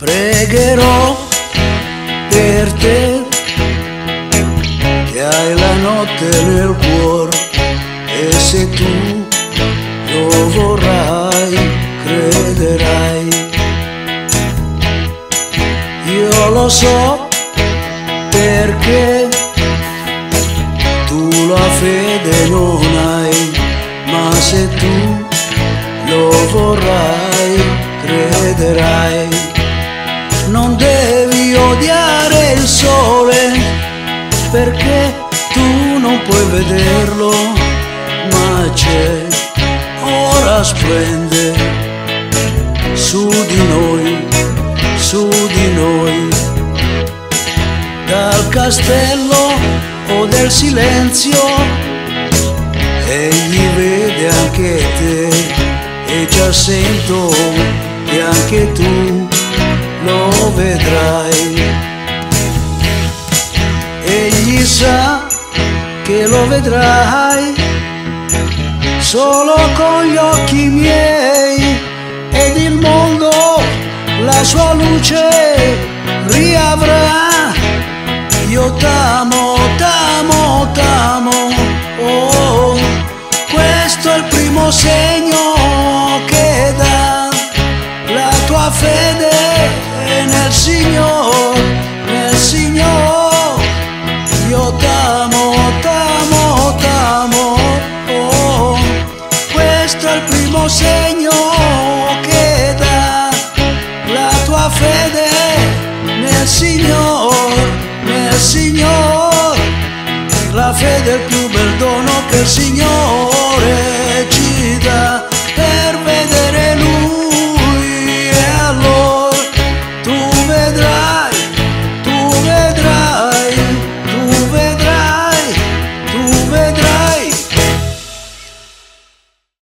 Pregherò per te, che hai la notte nel cuore, e se tu lo vorrai, crederai. Io lo so perché tu la fede non hai, ma se tu lo vorrai, crederai. Non devi odiare il sole, perché tu non puoi vederlo, ma c'è, ora splende su di noi, su di noi. Dal castello o del silenzio egli vede anche te, e già sento che anche tu lo vedrai. Egli sa che lo vedrai solo con gli occhi miei, ed il mondo la sua luce riavrà. Io t'amo, t'amo, t'amo, oh, questo è il primo segno che dà la tua fede nel Signore, nel Signore. Io t'amo, t'amo, t'amo, oh, questo è il primo segno che dà la tua fede nel Signore, nel Signore. La fede è il più bel dono che il Signore